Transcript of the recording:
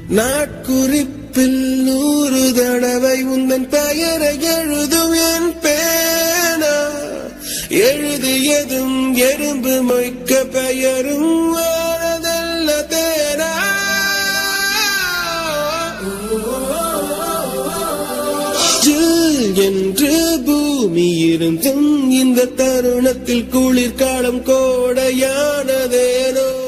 நாட்குறிப்பில் 100 தடவை உந்தன் பெயரை எழுதும் என் பேனா. எழுதியதும் எறும்பு மொய்க்க பெயரும் வாழதல்ல தேனா. என்று பூமி இருந்தும் இந்த தருணத்தில் குளிர்காலம் கோடையானதேனோ.